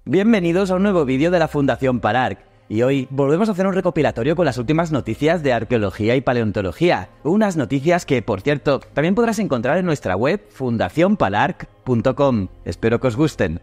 Bienvenidos a un nuevo vídeo de la Fundación Palarc. Y hoy volvemos a hacer un recopilatorio con las últimas noticias de arqueología y paleontología. Unas noticias que, por cierto, también podrás encontrar en nuestra web fundacionpalarc.com. Espero que os gusten.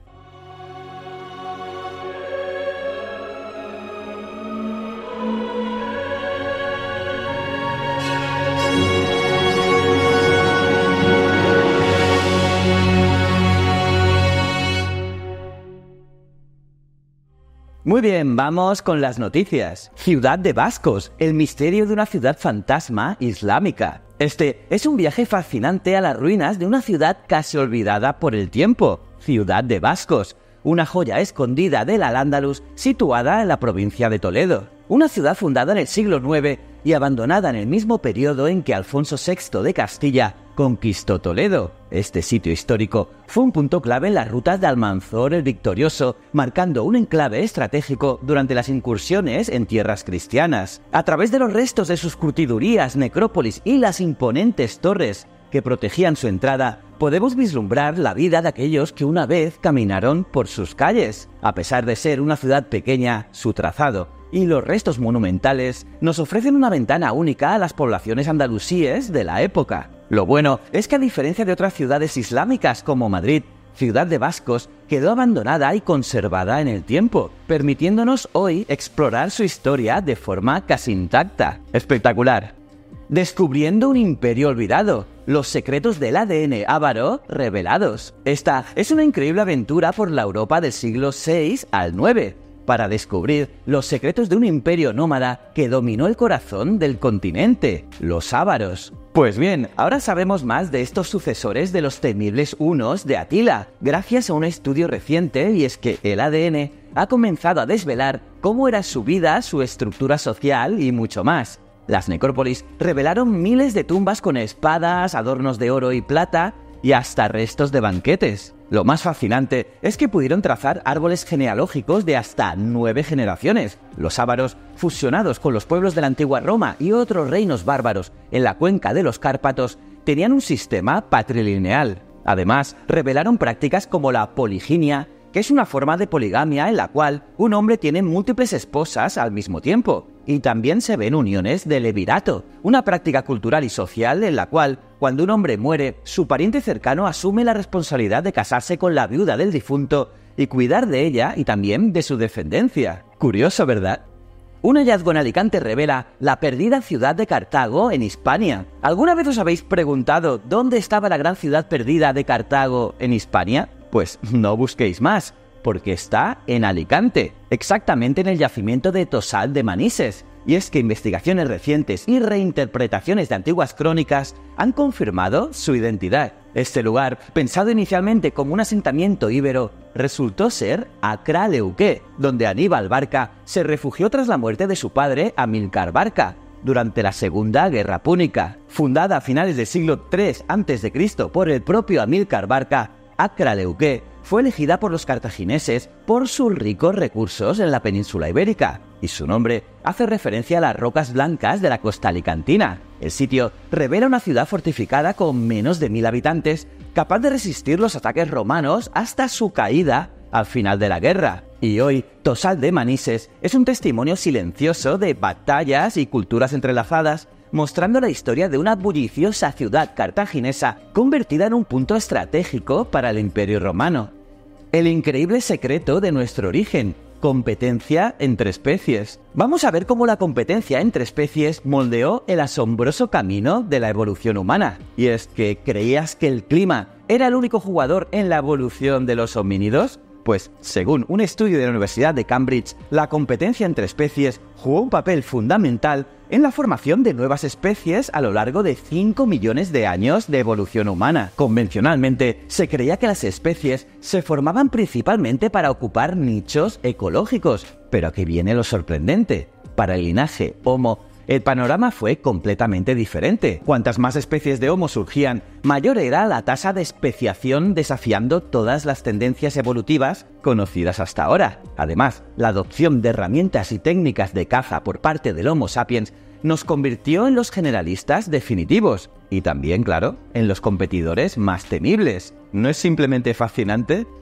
Muy bien, vamos con las noticias. Ciudad de Bascos, el misterio de una ciudad fantasma islámica. Este es un viaje fascinante a las ruinas de una ciudad casi olvidada por el tiempo. Ciudad de Bascos, una joya escondida del Al-Ándalus situada en la provincia de Toledo. Una ciudad fundada en el siglo IX y abandonada en el mismo periodo en que Alfonso VI de Castilla conquistó Toledo. Este sitio histórico fue un punto clave en las rutas de Almanzor el Victorioso, marcando un enclave estratégico durante las incursiones en tierras cristianas. A través de los restos de sus curtidurías, necrópolis y las imponentes torres que protegían su entrada, podemos vislumbrar la vida de aquellos que una vez caminaron por sus calles. A pesar de ser una ciudad pequeña, su trazado y los restos monumentales nos ofrecen una ventana única a las poblaciones andalusíes de la época. Lo bueno es que, a diferencia de otras ciudades islámicas como Madrid, Ciudad de Bascos quedó abandonada y conservada en el tiempo, permitiéndonos hoy explorar su historia de forma casi intacta. ¡Espectacular! Descubriendo un imperio olvidado, los secretos del ADN ávaro revelados. Esta es una increíble aventura por la Europa del siglo VI al IX, para descubrir los secretos de un imperio nómada que dominó el corazón del continente, los ávaros. Pues bien, ahora sabemos más de estos sucesores de los temibles hunos de Atila, gracias a un estudio reciente, y es que el ADN ha comenzado a desvelar cómo era su vida, su estructura social y mucho más. Las necrópolis revelaron miles de tumbas con espadas, adornos de oro y plata y hasta restos de banquetes. Lo más fascinante es que pudieron trazar árboles genealógicos de hasta 9 generaciones. Los ávaros, fusionados con los pueblos de la antigua Roma y otros reinos bárbaros en la cuenca de los Cárpatos, tenían un sistema patrilineal. Además, revelaron prácticas como la poliginia, que es una forma de poligamia en la cual un hombre tiene múltiples esposas al mismo tiempo. Y también se ven uniones de levirato, una práctica cultural y social en la cual, cuando un hombre muere, su pariente cercano asume la responsabilidad de casarse con la viuda del difunto y cuidar de ella y también de su descendencia. Curioso, ¿verdad? Un hallazgo en Alicante revela la perdida ciudad de Cartago en Hispania. ¿Alguna vez os habéis preguntado dónde estaba la gran ciudad perdida de Cartago en Hispania? Pues no busquéis más, porque está en Alicante, exactamente en el yacimiento de Tossal de Manises. Y es que investigaciones recientes y reinterpretaciones de antiguas crónicas han confirmado su identidad. Este lugar, pensado inicialmente como un asentamiento íbero, resultó ser Acra Leuqué, donde Aníbal Barca se refugió tras la muerte de su padre Amílcar Barca durante la Segunda Guerra Púnica. Fundada a finales del siglo III a.C. por el propio Amílcar Barca, Acra Leuqué fue elegida por los cartagineses por sus ricos recursos en la península ibérica, y su nombre hace referencia a las rocas blancas de la costa alicantina. El sitio revela una ciudad fortificada con menos de 1000 habitantes, capaz de resistir los ataques romanos hasta su caída al final de la guerra. Y hoy, Tossal de Manises es un testimonio silencioso de batallas y culturas entrelazadas, mostrando la historia de una bulliciosa ciudad cartaginesa convertida en un punto estratégico para el Imperio Romano. El increíble secreto de nuestro origen: competencia entre especies. Vamos a ver cómo la competencia entre especies moldeó el asombroso camino de la evolución humana. Y es que, ¿creías que el clima era el único jugador en la evolución de los homínidos? Pues, según un estudio de la Universidad de Cambridge, la competencia entre especies jugó un papel fundamental en la formación de nuevas especies a lo largo de 5 millones de años de evolución humana. Convencionalmente, se creía que las especies se formaban principalmente para ocupar nichos ecológicos, pero aquí viene lo sorprendente. Para el linaje Homo, el panorama fue completamente diferente. Cuantas más especies de Homo surgían, mayor era la tasa de especiación, desafiando todas las tendencias evolutivas conocidas hasta ahora. Además, la adopción de herramientas y técnicas de caza por parte del Homo sapiens nos convirtió en los generalistas definitivos y también, claro, en los competidores más temibles. ¿No es simplemente fascinante?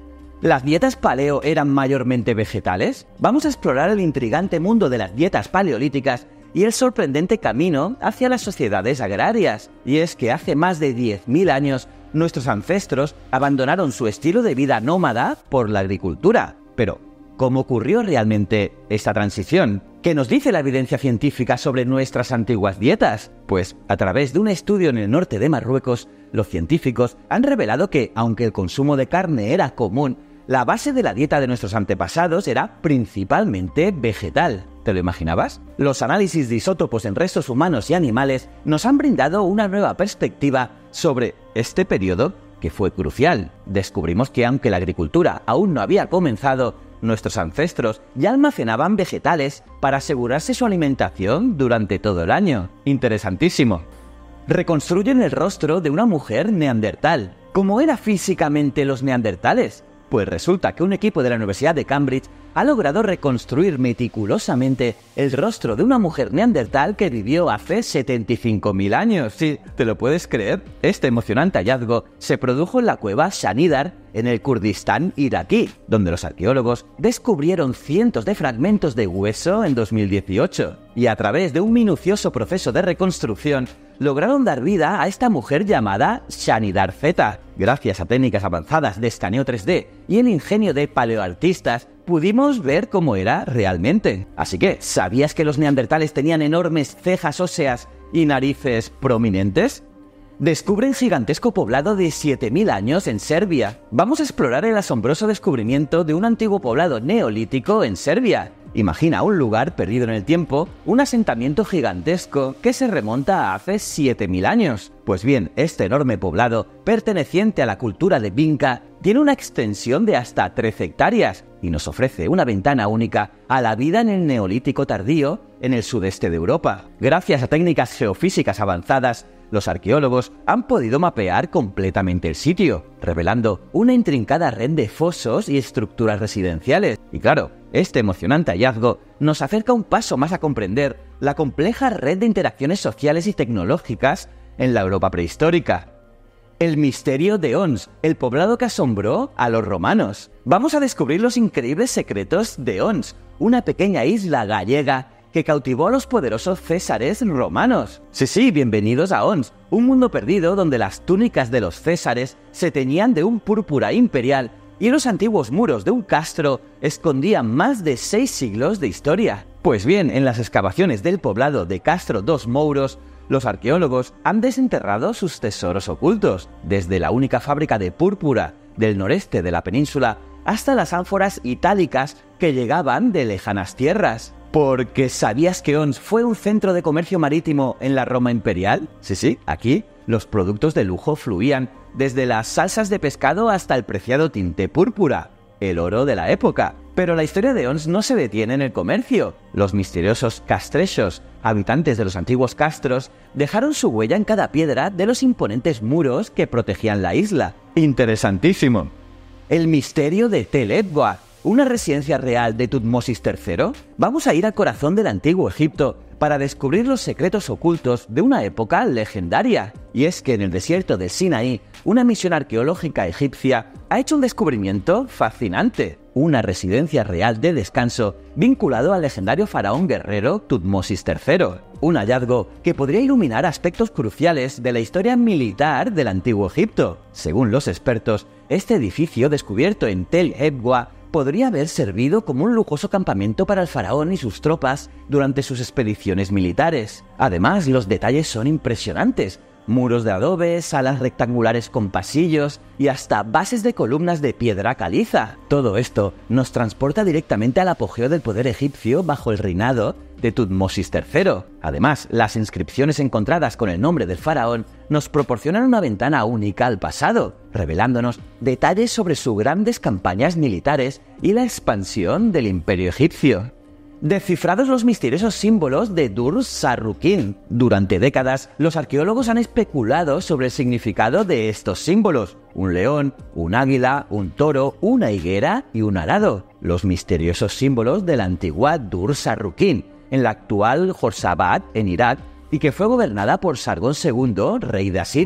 ¿Las dietas paleo eran mayormente vegetales? Vamos a explorar el intrigante mundo de las dietas paleolíticas y el sorprendente camino hacia las sociedades agrarias. Y es que hace más de 10.000 años, nuestros ancestros abandonaron su estilo de vida nómada por la agricultura. Pero, ¿cómo ocurrió realmente esta transición? ¿Qué nos dice la evidencia científica sobre nuestras antiguas dietas? Pues, a través de un estudio en el norte de Marruecos, los científicos han revelado que, aunque el consumo de carne era común, la base de la dieta de nuestros antepasados era principalmente vegetal. ¿Te lo imaginabas? Los análisis de isótopos en restos humanos y animales nos han brindado una nueva perspectiva sobre este periodo que fue crucial. Descubrimos que aunque la agricultura aún no había comenzado, nuestros ancestros ya almacenaban vegetales para asegurarse su alimentación durante todo el año. Interesantísimo. Reconstruyen el rostro de una mujer neandertal. ¿Cómo eran físicamente los neandertales? Pues resulta que un equipo de la Universidad de Cambridge ha logrado reconstruir meticulosamente el rostro de una mujer neandertal que vivió hace 75.000 años. ¿Sí? ¿Te lo puedes creer? Este emocionante hallazgo se produjo en la cueva Shanidar, en el Kurdistán iraquí, donde los arqueólogos descubrieron cientos de fragmentos de hueso en 2018. Y a través de un minucioso proceso de reconstrucción, lograron dar vida a esta mujer llamada Shanidar Z. Gracias a técnicas avanzadas de escaneo 3D y el ingenio de paleoartistas, pudimos ver cómo era realmente. Así que, ¿sabías que los neandertales tenían enormes cejas óseas y narices prominentes? Descubren gigantesco poblado de 7.000 años en Serbia. Vamos a explorar el asombroso descubrimiento de un antiguo poblado neolítico en Serbia. Imagina un lugar perdido en el tiempo, un asentamiento gigantesco que se remonta a hace 7.000 años. Pues bien, este enorme poblado, perteneciente a la cultura de Vinca, tiene una extensión de hasta 13 hectáreas y nos ofrece una ventana única a la vida en el Neolítico tardío en el sudeste de Europa. Gracias a técnicas geofísicas avanzadas, los arqueólogos han podido mapear completamente el sitio, revelando una intrincada red de fosos y estructuras residenciales. Y claro, este emocionante hallazgo nos acerca un paso más a comprender la compleja red de interacciones sociales y tecnológicas en la Europa prehistórica. El misterio de Ons, el poblado que asombró a los romanos. Vamos a descubrir los increíbles secretos de Ons, una pequeña isla gallega que cautivó a los poderosos césares romanos. Sí, bienvenidos a Ons, un mundo perdido donde las túnicas de los césares se teñían de un púrpura imperial y los antiguos muros de un castro escondían más de 6 siglos de historia. Pues bien, en las excavaciones del poblado de Castro dos Mouros, los arqueólogos han desenterrado sus tesoros ocultos, desde la única fábrica de púrpura del noreste de la península hasta las ánforas itálicas que llegaban de lejanas tierras. Porque ¿sabías que Ons fue un centro de comercio marítimo en la Roma imperial? Sí, aquí los productos de lujo fluían desde las salsas de pescado hasta el preciado tinte púrpura, el oro de la época. Pero la historia de Ons no se detiene en el comercio. Los misteriosos castrechos, habitantes de los antiguos castros, dejaron su huella en cada piedra de los imponentes muros que protegían la isla. Interesantísimo. El misterio de Tel Edward, una residencia real de Tutmosis III. Vamos a ir al corazón del antiguo Egipto para descubrir los secretos ocultos de una época legendaria. Y es que en el desierto de Sinaí, una misión arqueológica egipcia ha hecho un descubrimiento fascinante. Una residencia real de descanso vinculado al legendario faraón guerrero Tutmosis III. Un hallazgo que podría iluminar aspectos cruciales de la historia militar del antiguo Egipto. Según los expertos, este edificio descubierto en Tel Edward podría haber servido como un lujoso campamento para el faraón y sus tropas durante sus expediciones militares. Además, los detalles son impresionantes. Muros de adobe, salas rectangulares con pasillos y hasta bases de columnas de piedra caliza. Todo esto nos transporta directamente al apogeo del poder egipcio bajo el reinado de Tutmosis III. Además, las inscripciones encontradas con el nombre del faraón nos proporcionan una ventana única al pasado, revelándonos detalles sobre sus grandes campañas militares y la expansión del imperio egipcio. Descifrados los misteriosos símbolos de Dur-Sarruquín. Durante décadas, los arqueólogos han especulado sobre el significado de estos símbolos. Un león, un águila, un toro, una higuera y un arado. Los misteriosos símbolos de la antigua Dur-Sarruquín, en la actual Jorsabad, en Irak, y que fue gobernada por Sargón II, rey de Asiria.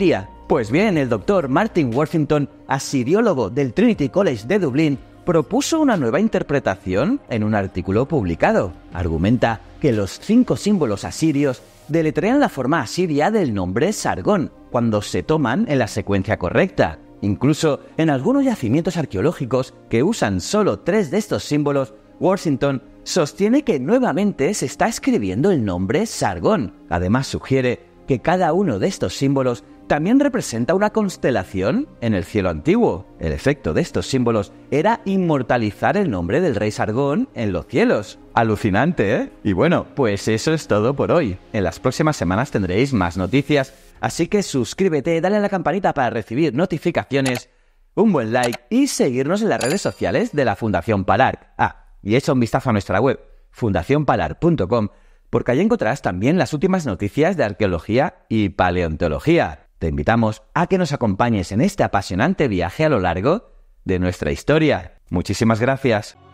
Pues bien, el doctor Martin Worthington, asiriólogo del Trinity College de Dublín, propuso una nueva interpretación en un artículo publicado. Argumenta que los 5 símbolos asirios deletrean la forma asiria del nombre Sargón, cuando se toman en la secuencia correcta. Incluso en algunos yacimientos arqueológicos que usan solo 3 de estos símbolos, Worthington sostiene que nuevamente se está escribiendo el nombre Sargón. Además sugiere que cada uno de estos símbolos también representa una constelación en el cielo antiguo. El efecto de estos símbolos era inmortalizar el nombre del rey Sargón en los cielos. Alucinante, ¿eh? Y bueno, pues eso es todo por hoy. En las próximas semanas tendréis más noticias, así que suscríbete, dale a la campanita para recibir notificaciones, un buen like y seguirnos en las redes sociales de la Fundación Palarc. Y echa un vistazo a nuestra web, fundacionpalarc.com, porque allí encontrarás también las últimas noticias de arqueología y paleontología. Te invitamos a que nos acompañes en este apasionante viaje a lo largo de nuestra historia. Muchísimas gracias.